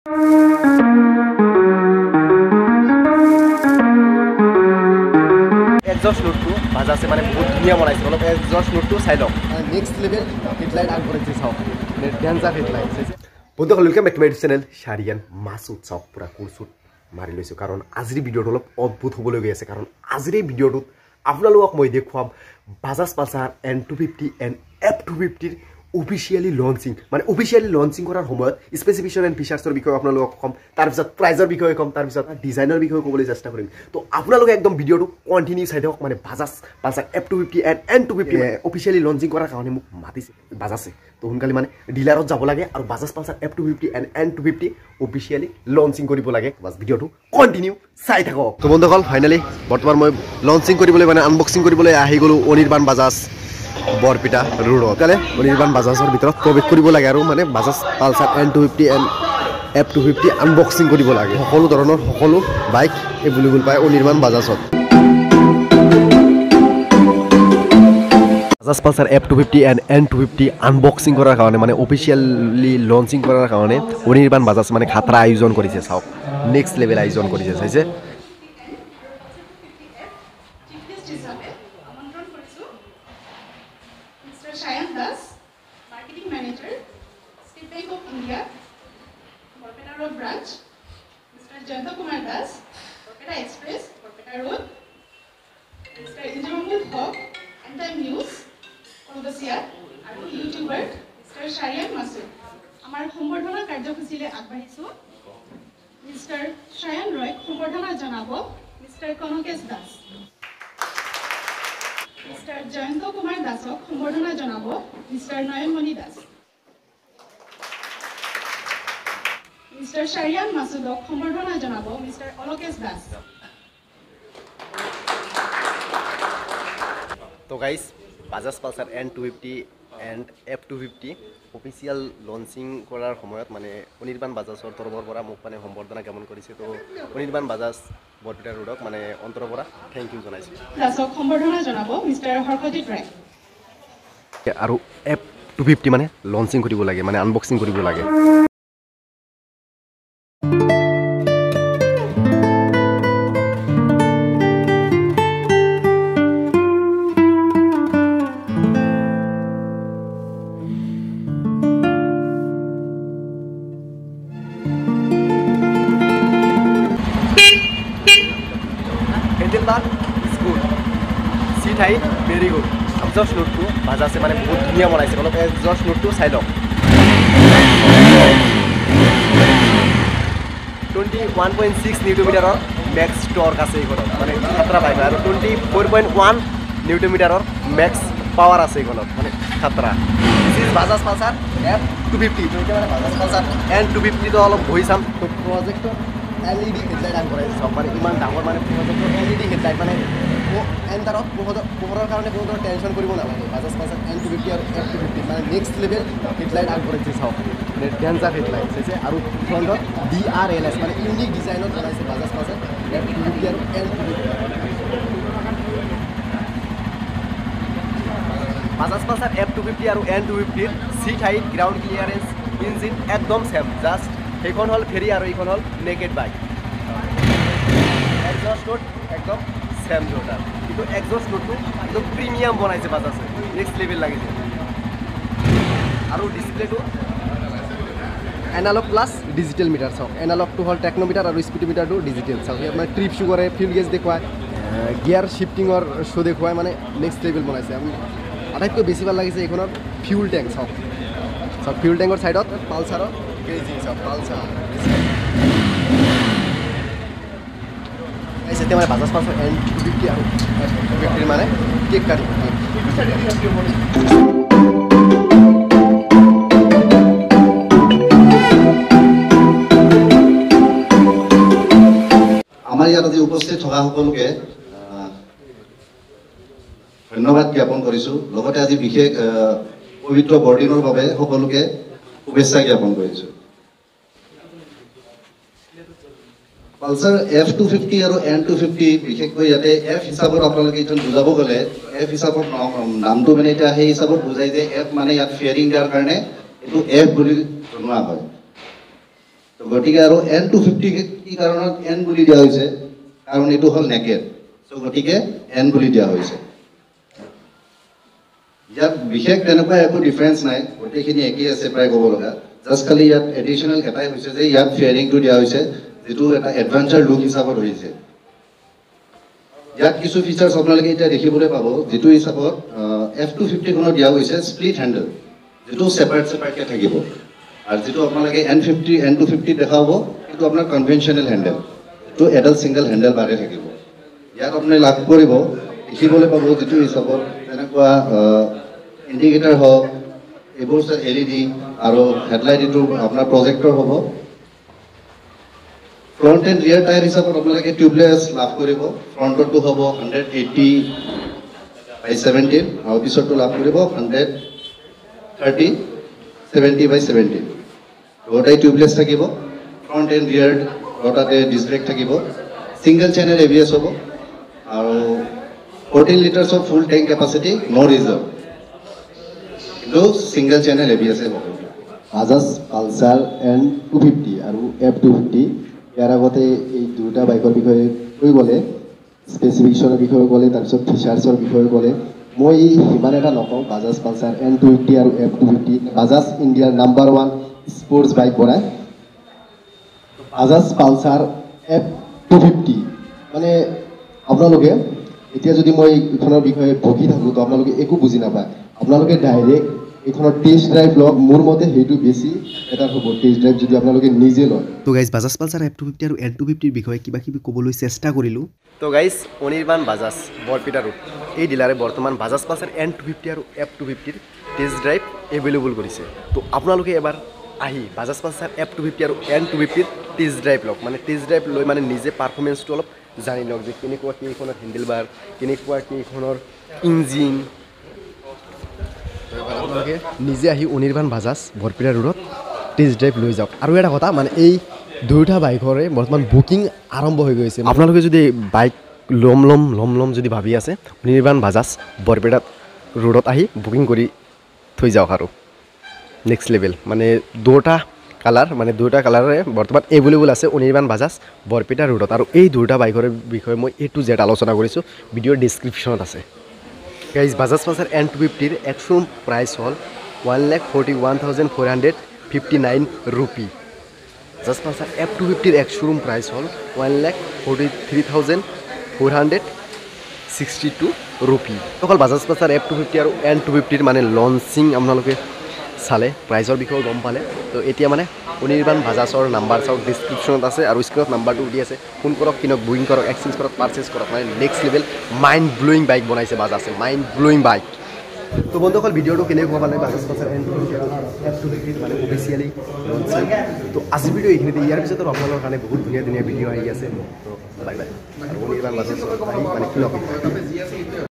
Exhaust নোটটো বাজাজে মানে বহুত ধুনীয়া বনাইছে অলপ এক্সজস্ট নোটটো চাই লওক নেক্সট লেভেল হেডলাইট আগবঢ়াইছে চাওক ডেঞ্জাৰ হেডলাইট বন্ধুসকল welcome back to my channel Sharian Masud চাওক পুৰা কোৰচুট মাৰি লৈছোঁ কাৰণ আজিৰ ভিডিঅ'টো অলপ অদ্ভুত হ'বলৈ গৈ আছে কাৰণ আজিৰ এই ভিডিঅ'টোত আপোনালোকক মই দেখুৱাম Bajaj Pulsar N250 and F250 officially launching মানে অফিচিয়েলি লঞ্চিং কৰাৰ সময়ত স্পেচিফিকেশ্যন এণ্ড ফিচাৰ্ছৰ বিষয়ে আপোনালোকক ক'ম তাৰপিছত প্ৰাইজৰ বিষয়ে ক'ম তাৰপিছত ডিজাইনৰ বিষয়ে ক'বলৈ চেষ্টা কৰিম তো আপোনালোকে একদম ভিডিঅ'টো কণ্টিনিউ চাই থাকক মানে Bajaj Pulsar F250 and N250 officially launching কৰাৰ কাৰণে মোক মাতিছে বাজাজে তো সোনকালে মানে ডিলাৰত যাব লাগে আৰু Bajaj Pulsar F250 and N250 officially launching কৰিব লাগে বাছ ভিডিঅ'টো কণ্টিনিউ চাই থাকক তো বন্ধুসকল ফাইনেলি বৰ্তমান মই লঞ্চিং কৰিবলৈ মানে আনবক্সিং কৰিবলৈ আহি গ'লোঁ অনিৰ্বাণ বাজাজ বৰপিটা ৰোডত কালে অনিৰ্বাণ বাজাজৰ ভিতৰত প্ৰৱেশ কৰিব লাগে আৰু মানে Bajaj Pulsar N250 and F250 unboxing কৰিব লাগে সকলো ধৰণৰ সকলো বাইক এভেইলেবল পায় অনিৰ্বাণ বাজাজত Bajaj Pulsar F250 and N250 unboxing কৰাৰ কাৰণে মানে অফিচিয়েলি লঞ্চিং কৰাৰ কাৰণে অনিৰ্বাণ বাজাজ মানে খাতৰা আয়োজন কৰিছে চাওক নেক্সট লেভেল আয়োজন কৰিছে চাইছে Shayan Das, Marketing Manager, State Bank of India, Borpeta Road Branch, Mr. Janta Kumar Das, Borpeta Express, Borpeta Road, Mr. Indramood Hawk, Antime News, Kolgasia, and YouTuber, Mr. Shayan Masood. Amar Hombordhana Karjosule Agbahisu, Mr. Shayan Roy, Hombordhana Janabo, Mr. Konokesh Das. Mr. Jayanta Kumar Dasok সম্বৰ্ধনা জনাব Mr. Nayanmoni Das Mr. Sharian Masudok সম্বৰ্ধনা জনাব Mr. Alokesh Das তো guys Bajaj Pulsar N250 and F250 official launching কৰাৰ সময়ত মানে অনিৰ্বাণ বাজাজৰ তৰফৰ পৰা মোক মানে সম্বৰ্ধনা জ্ঞাপন কৰিছে তো অনিৰ্বাণ বাজাজ বৰপিটা ৰোডক মানে অন্তৰৰ পৰা থেংক ইউ জনাইছোঁ দাসক সম্বৰ্ধনা জনাব Mr. হৰকজিত ৰায় আৰু F250 মানে লঞ্চিং কৰিব লাগে মানে আনবক্সিং কৰিব লাগে Seat height very good. Exhaust note to বাজাজে মানে বহুত ধুনীয়া বনাইছে অলপ exhaust note to চাই লওক 21.6 নিউটনমিটাৰৰ ম্যাক্স টৰ্ক আছে এইখনত মানে খাতৰা পাইবা আৰু 24.1 নিউটনমিটাৰৰ ম্যাক্স পাৱাৰ আছে এইখনত মানে খাতৰা this is Bajaj Pulsar F250 তো এটা মানে বাজাজ পালচাৰ N250 তো অলপ বহি চাম তো প্ৰজেক্টৰ LED হেডলাইট আন কৰাইছে সব মানে ইমান ডাঙৰ মানে প্ৰজেক্টৰ LED হেডলাইট মানে এন্টাৰত পোহৰৰ কাৰণে কোনো টেনশ্যন কৰিব নালাগে বাজাজ পালচাৰ N250 আৰু F250 মানে নেক্সট লেভেল হেডলাইট আগবঢ়াইছে চাওক ডেঞ্জাৰ হেডলাইট আছে আৰু ফ্ৰণ্টত DRLS মানে ইউনিক ডিজাইনত বনাইছে বাজাজ পালচাৰ F250 আৰু N250 বাজাজ পালচাৰ F250 আৰু N250 seat height ground clearance engine একদম সেম জাষ্ট এইখন হ'ল ফেৰি আৰু এইখন হ'ল নেকেড বাইক এক্সজস্ট নোট একদম সেম জোটাৰ কিন্তু এক্সজস্ট নোটটো একদম প্ৰিমিয়াম বনাইছে বাজাজে নেক্সট লেভেল লাগিছে আৰু ডিসপ্লেটো এনালগ প্লাছ ডিজিটেল মিটাৰ চাওক এনালগটো হ'ল টেকনোমিটাৰ আৰু স্পিডোমিটাৰটো ডিজিটেল চাওক আপোনাৰ ট্ৰিপ শো কৰে ফিউল গেজ দেখুৱায় গিয়াৰ শিফটিঙৰ শ্ব' দেখুৱায় মানে নেক্সট লেভেল বনাইছে আটাইতকৈ বেছি ভাল লাগিছে এইখনৰ ফিউল টেংক চাওক চাওক ফিউল টেংকৰ ছাইডত পালচাৰৰ কেজি চাওক পালচাৰ এতিয়া মানে বাজাজ পালচাৰ N250 আৰু F250 মানে কেক কাটিং আমাৰ ইয়াত আজি উপস্থিত থকা সকলোকে ধন্যবাদ জ্ঞাপন কৰিছোঁ লগতে আজি বিশেষ পবিত্ৰ বৰদিনৰ বাবে সকলোকে শুভেচ্ছা জ্ঞাপন কৰিছোঁ পালচাৰ F250 আৰু N250 বিশেষকৈ ইয়াতে F হিচাপত আপোনালোকে এইজন বুজাব গ'লে F হিচাপত নামটো মানে এতিয়া সেই হিচাপত বুজাই যে F মানে ইয়াত ফেয়াৰিং দিয়াৰ কাৰণে এইটো F বুলি জনোৱা হয় তো গতিকে আৰু N250 কি কাৰণত N বুলি দিয়া হৈছে কাৰণ এইটো হ'ল নেকেড সো গতিকে N বুলি দিয়া হৈছে ইয়াত বিশেষ তেনেকুৱা একো ডিফাৰেন্স নাই গোটেইখিনি একেই আছে প্ৰায় ক'ব লগা জাস্ট খালি ইয়াত এডিশনাল এটাই হৈছে যে ইয়াত ফেয়াৰিংটো দিয়া হৈছে যেটো এটা এডভেঞ্চাৰ লুক হিচাপত হৈছে ইয়াত কিছু ফিচাৰ্স আপোনালোকে এতিয়া দেখিবলৈ পাব যেটো হিচাপত F250 খনত দিয়া হৈছে স্প্লিট হ্যান্ডেল যেটো সেপাৰেট কে থাকিব আৰু যেটো আপোনালোকে N250 দেখাব এটো আপোনাৰ কনভেনশনাল হ্যান্ডেল তো এডাল সিঙ্গেল হ্যান্ডেল বাৰে থাকিব ইয়াত আপুনি লাভ কৰিব দেখিবলৈ পাব যেটো হিচাপত তেনেকুৱা ইন্ডিকেটৰ হওক এইবোৰ LED আৰু হেডলাইট এটো আপোনাৰ প্ৰজেক্টৰ হ'ব ফ্ৰন্ট এণ্ড ৰিয়াৰ টায়াৰ হিচাপত আপোনালোকে টিউবলেছ লাভ কৰিব ফ্ৰন্টটো হ'ব 180/17 আৰু পিছৰটো লাভ কৰিব 130/70/17 দুটাই টিউবলেছ থাকিব ফ্ৰন্ট এণ্ড ৰিয়াৰ দুটাতে ডিস্ক ব্ৰেক থাকিব সিঙ্গেল চেনেল ABS হ'ব আৰু 14 litres of full tank capacity no reserve কিন্তু সিঙ্গেল চেনেল ABS হ'ব বাজাজ পালসার N250 আৰু F250 ইয়াৰ আগতে এই দুটা বাইকৰ বিষয়ে কৈ গ'লে স্পেচিফিকেশনৰ বিষয়ে গ'লে তাৰপিছত ফিচাৰ্ছৰ বিষয়ে গ'লে মই ইমান এটা নকওঁ বাজাজ পালসার N250 আৰু F250 বাজাজ ইণ্ডিয়াৰ নাম্বাৰ 1 স্পৰ্টছ বাইক বনায় বাজাজ পালসার F250 মানে আপোনালোকে এতিয়া যদি মই ইখনৰ বিষয়ে বকি থাকো তো আপোনালোকে একো বুজি নাপায় আপোনালোকে ডাইৰেক্ট এখনৰ টেস্ট ড্ৰাইভ লগ মোৰ মতে হেতু বেছি এটা হ'ব টেস্ট ড্ৰাইভ যদি আপোনালোকে নিজে লয় তো গাইজ বাজাজ পালসার F250 আৰু N250 বিষয়ে কিবা কিবি ক'বলৈ চেষ্টা কৰিলো তো গাইজ অনিৰ্বাণ বাজাজ বৰপেটা ৰোড এই ডিলাৰে বৰ্তমান বাজাজ পালসার N250 আৰু F250 টেস্ট ড্ৰাইভ এভেইলেবল কৰিছে তো আপোনালোকে এবাৰ আহি বাজাজ পালসার F250 আৰু N250 টেস্ট ড্ৰাইভ লওক মানে টেস্ট ড্ৰাইভ লৈ মানে নিজে পাৰফৰ্মেন্সটো অলপ জানি লওক যে কেনেকুৱা কি এইখনৰ হেন্ডেল বাৰ কেনেকুৱা কি এইখনৰ ইঞ্জিন আপোনালোকে নিজে আহি অনিৰ্বাণ বাজাজ বৰপেটা ৰোডত টেস্ট ড্ৰাইভ লৈ যাওক আৰু এটা কথা মানে এই দুয়োটা বাইকৰে বৰ্তমান বুকিং আৰম্ভ হৈ গৈছে আপোনালোকে যদি বাইক লম যদি ভাবি আছে অনিৰ্বাণ বাজাজ বৰপেটা ৰোডত আহি বুকিং কৰি থৈ যাওক আৰু নেক্সট লেভেল মানে দুটা কালাৰে বৰ্তমান এভেইলেবল আছে অনিৰ্বাণ বাজাজ বৰপেটা ৰোডত আৰু এই দুটা বাইকৰ বিষয়ে মই A to Z আলোচনা কৰিছোঁ ভিডিঅ'ৰ ডেছক্ৰিপশ্যনত আছে guys Bajaj Pulsar N250 ex showroom price হল 1,41,459 rupee Bajaj Pulsar F250 ex showroom price হল 1,43,462 রুপি অকল বাজাজ পালসার F250 আৰু N250 মানে লঞ্চিং আপোনালোকে চালে প্ৰাইজৰ বিষয়ে গম পালে তো এতিয়া মানে অনিৰ্বাণ বাজাজৰ নাম্বাৰ চাওক ডেছক্ৰিপশ্যনত আছে আৰু স্ক্ৰিনত নাম্বাৰটো দি আছে ফোন কৰক কিনক বুকিং কৰক এক্সচেঞ্জ কৰক পাৰচেজ কৰক মানে next level mind blowing bike বনাইছে বাজাজে মাইণ্ড ব্লোয়িং বাইক তো বন্ধুসকল ভিডিঅ'টো কেনেকুৱা পালে বাজাজ পালসার N250 আৰু F250 মানে অফিচিয়েলি লঞ্চিং তো আজিৰ ভিডিঅ' এইখিনিতে ইয়াৰ পিছত আপোনালোকৰ কাৰণে বহুত ধুনীয়া ভিডিঅ' আহি আছে তো বাই বাই আৰু অনিৰ্বাণ বাজাজ মানে কিনক